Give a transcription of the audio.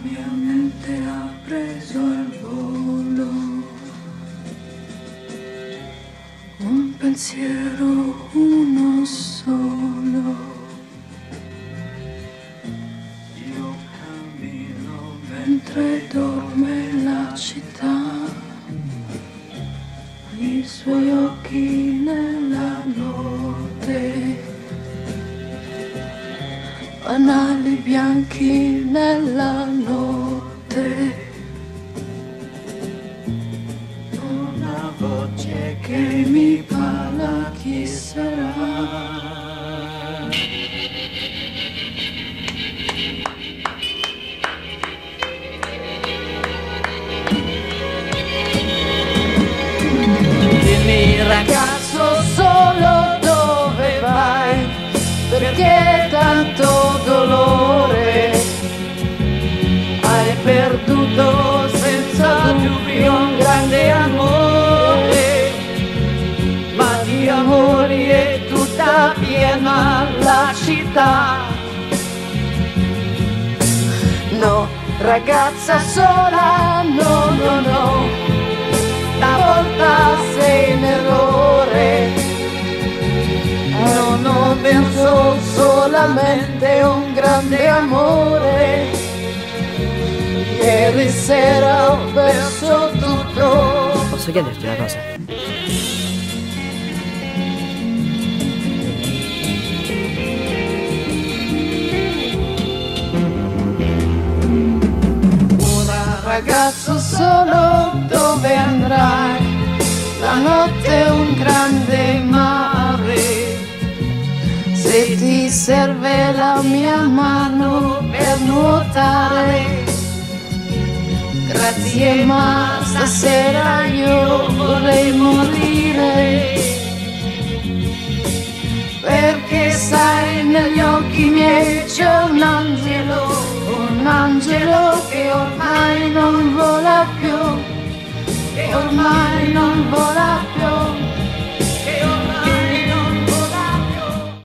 mia mente ha preso il volo, un pensiero, uno solo. Io cammino mentre dorme la città, i suoi occhi nella notte, fanali bianchi nella notte. Una voce che mi parla, chi sarà? Dimmi ragazzo solo dove vai, perché tanto dolore hai perduto senza dubbio un grande amore, ma di amori è tutta piena la città. No, ragazza sola, no, no, no, stavolta sei in errore. Non ho perso solamente un grande amore, ieri sera ho perso tutto. Posso chiederti una cosa? Ora ragazzo solo dove andrai? La notte è un grande mare, se ti serve la mia mano per nuotare. Grazie, ma stasera io vorrei morire, perché sai negli occhi miei c'è un angelo che ormai non vola più.